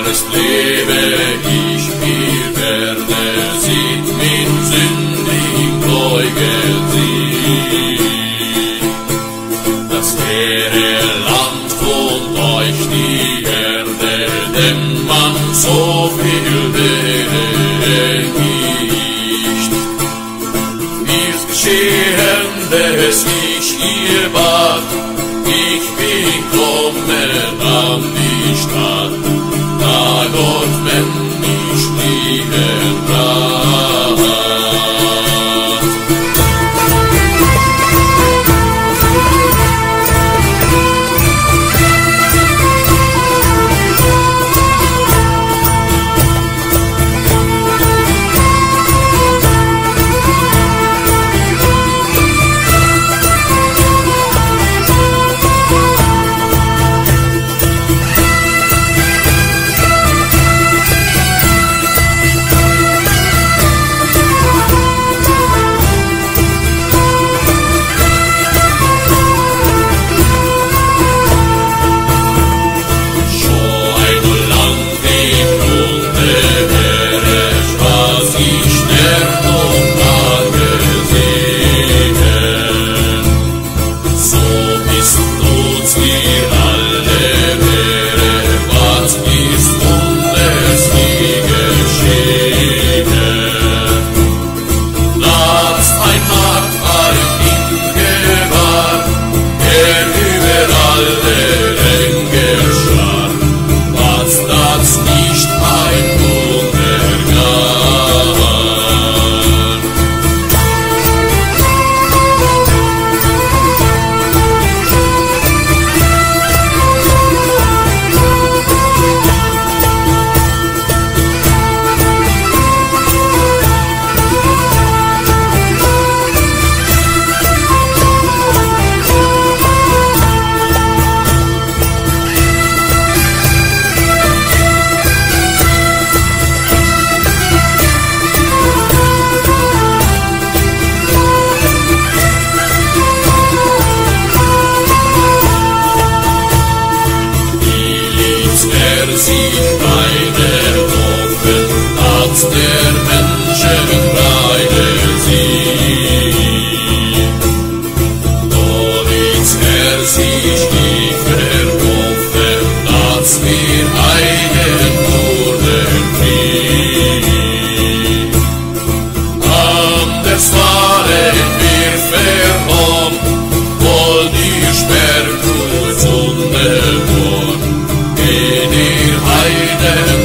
erst lebe ich, wir werde sieht min sündig Gläuge sie. Das leere Land wohnt euch die Erde, dem man so viel beregt. Ist geschehen, des ich ihr bat, ich bin kommen an die Stadt, da Gott Mensch lieben hat. Der Menschen Reide sie, Davids Herr sich die verhoffen, dass wir eigen wurden Krieg. Anders waren wir vernommen, wohl die Sperrkurz und der Mord, in ihr Heiden